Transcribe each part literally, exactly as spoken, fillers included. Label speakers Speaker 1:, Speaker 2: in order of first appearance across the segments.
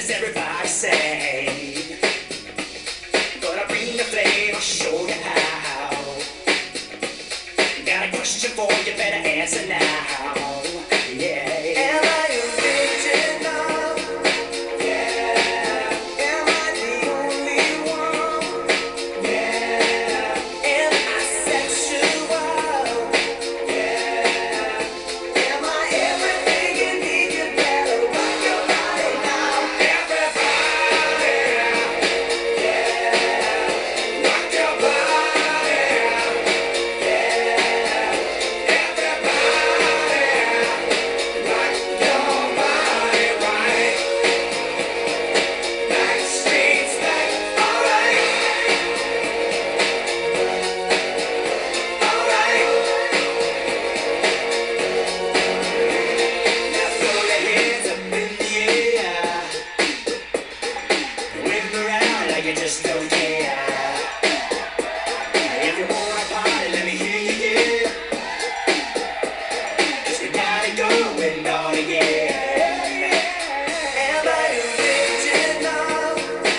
Speaker 1: does everybody say? Gonna bring the flame, I'll show you how. Got a question for you, better answer now. Yeah. Am I original? Yeah. Am I the only one? Yeah. Am I sexual? Yeah. Am I everything you need? You better rock your body now. Everybody. Yeah. Rock your body. Yeah. Just don't care. If you wanna party, let me hear you, yeah. 'Cause we got it going on again. Am I original?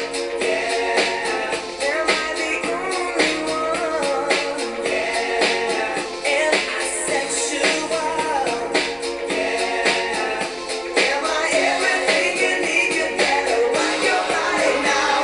Speaker 1: Yeah. Am I the only one? Yeah. Am I sexual? Yeah. Am I everything you need? You better rock your body now.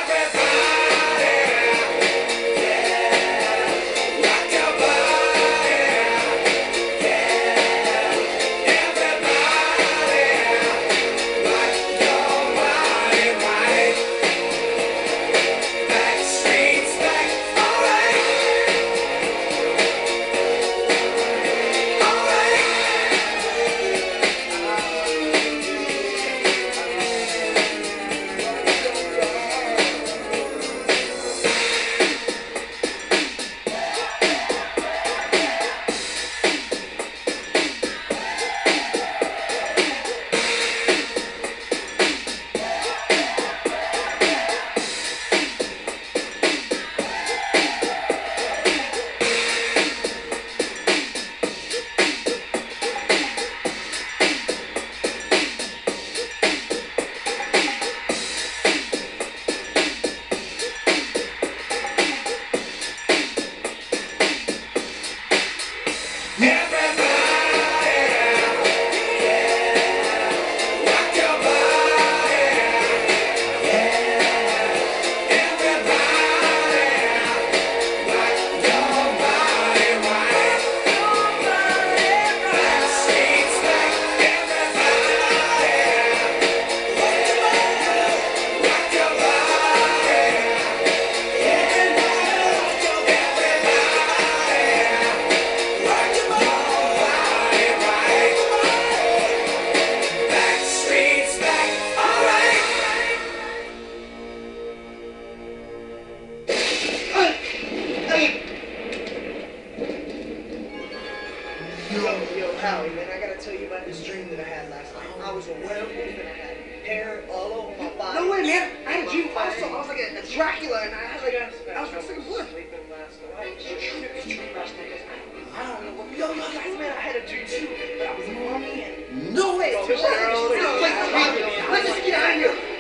Speaker 2: Yo, yo, Howie, man, I gotta tell you about this dream that I had last night. I was a werewolf and I had hair all over my body. No way, man. I had a dream also. I was like a, a Dracula and I had like a, I was just like a blur. I don't know what, yo, yo, guys, man, I had a dream too, but I was a mummy and...
Speaker 3: No way!
Speaker 2: Yo, let's just get out of here.